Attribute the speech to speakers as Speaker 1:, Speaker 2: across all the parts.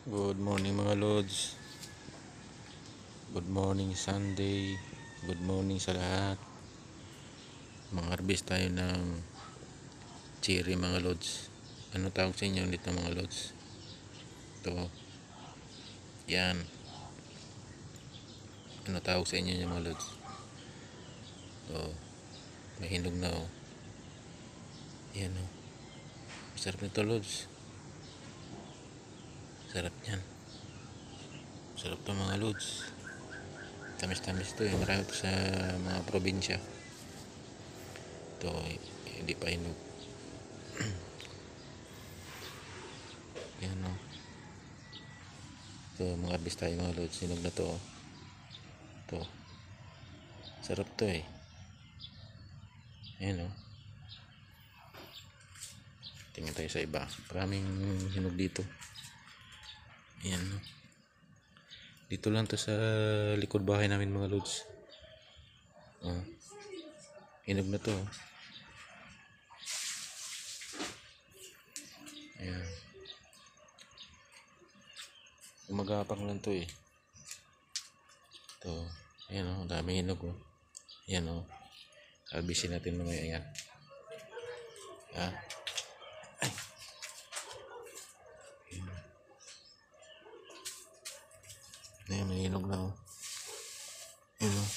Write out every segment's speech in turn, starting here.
Speaker 1: Good morning mga Lods. Good morning Sunday. Good morning sa lahat. Mag-harvest tayo ng cherry mga Lods. Ano tawag sa inyo ulit ng mga Lods? Ito. Yan. Ano tawag sa inyo mga Lods? Ito. Mahinog na oh. Yan oh. Sarap nito Lods. Sarap yan. Sarap to mga Lods. Tamis-tamis to eh. Marami to sa mga probinsya. Ito. Hindi pa hinog. Yan o. Ito, mag-harvest tayo mga Lods. Sinog na to o. Ito. Sarap to eh. Yan o. Tingnan tayo sa iba. Maraming hinog dito. Yan o. Dito lang to sa likod bahay namin mga Lods. Hinog na to. Ayan. Umagapang lang to eh. Ito. Ayan o. Dami hinog o. Ayan o. Albisin natin mamaya yan. Ay. Ayan. May hinog na o. Ayan o.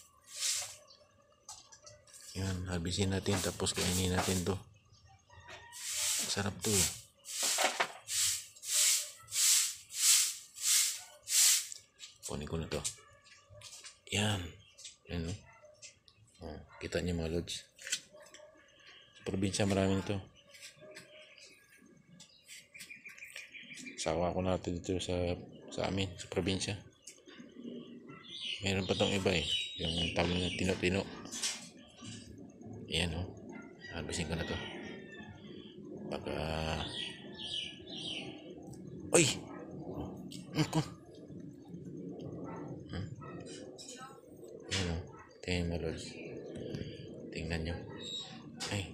Speaker 1: Ayan. Albisin natin tapos kainin natin to. Sarap to eh. Kunin ko na to. Yan. Yan o. Kita niyo mga Lods. Sa probinsya maraming to. Sawa ko natin dito sa amin, sa probinsya. Meron pa tong iba eh. Yung tawag na tino-tino. Yan o. Harvestin ko na to. Baka... Uy! Ako! Yan o. Tingnan mo Lods. Tingnan nyo. Ay.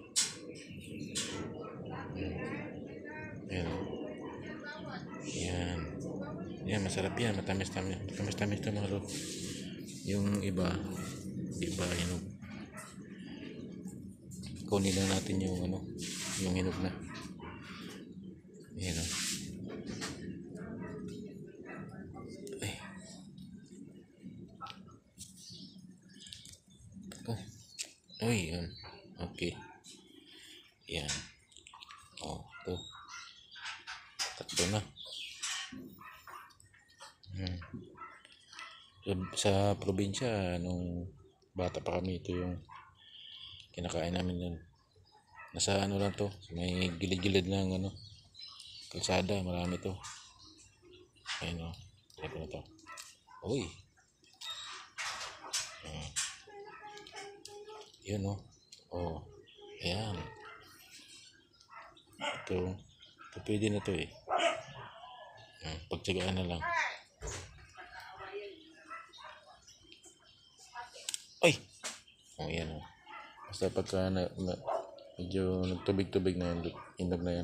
Speaker 1: Yan o. Yan. Yan, masarap yan. Matamis-tamis. Matamis-tamis to mga Lods. Yung iba hinog. Kunin lang natin yung yung hinog na. Yan o. Ay. Uy, yan. Okay. Yan. Ito. Tatlo na. Sa probinsya, nung bata pa kami, ito yung kinakain namin yan. Nasa lang to, may gilid-gilid ng kalsada, marami to. Ayun o, try ko na to. Uy! Yun o. Ayan. Ito pwede na to eh. Pagtsagaan na lang. Ay! Yan o. Basta pagka medyo nagtubig-tubig na yan, hinog na yan.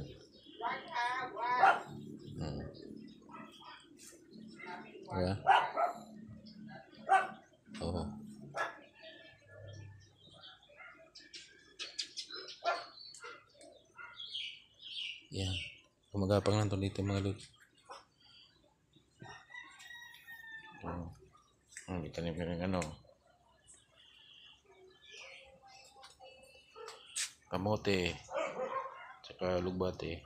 Speaker 1: Diba? Oo. Yan. Gumagapang lang to dito mga Lods. Itanim ko ng kamote tsaka lugbate.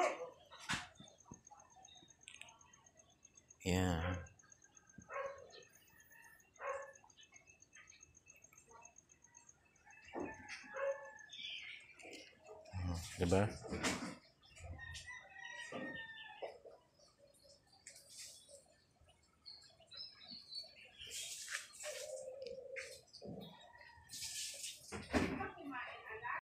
Speaker 1: Yan. Diba?